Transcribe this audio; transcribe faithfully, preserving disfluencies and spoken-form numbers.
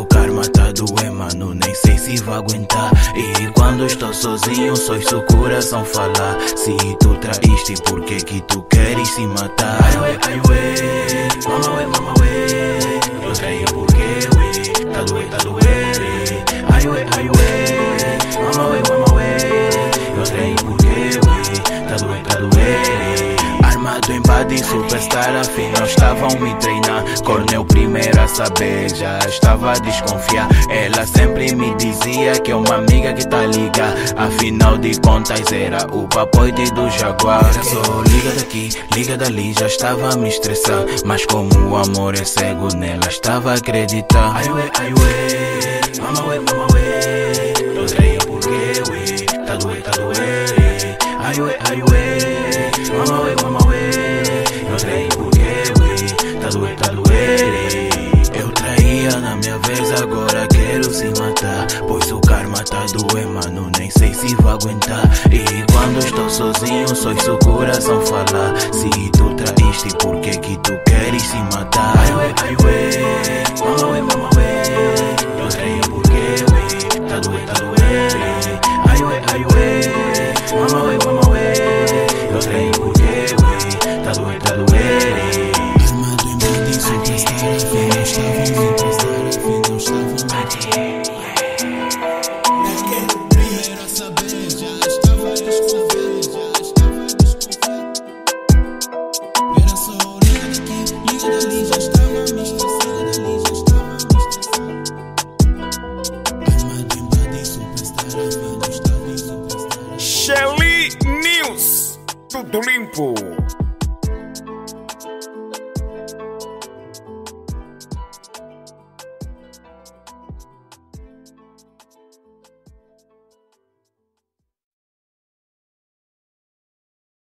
karma tá a doer, mano, nem sei se vai aguentar. E quando estou sozinho, só ouço o coração falar. Se tu traíste, por que que tu queres se matar? Ai ué, ai ué, mama ué, mama ué, eu traí porque ué, tá doer, tá doer. Ai ué, ai ué, mama ué, mama ué, eu traí porque ué, tá doer, tá doer. Armado em body, superstar, afinal estavam me treinar. Corneu primeiro a saber, já estava a desconfiar. Ela sempre me dizia que é uma amiga que tá liga. Afinal de contas era o papoite do Jaguar. Era só liga daqui, liga dali, já estava a me estressar. Mas como o amor é cego, nela estava a acreditar. Ai ué, ai ué, mama ué, mama ué, eu traía porque ué, tá doer, tá doer. Ai ué, ai ué, mama ué, mama ué, eu traí porque ué, tá doer, tá doer. Eu traía na minha vez, agora quero se matar. Pois o karma tá doer, mano, nem sei se vai aguentar. E quando estou sozinho, só ouço o coração falar. Se tu traíste, por que que tu queres se matar? Ai ué, ai ué, mama ué, mama ué, eu traía porque ué, tá doer, tá doer. Ai ué, ai ué, mama ué, mama ué, eu traí porque ué, tá doer, tá doer. Armado em body, superstar,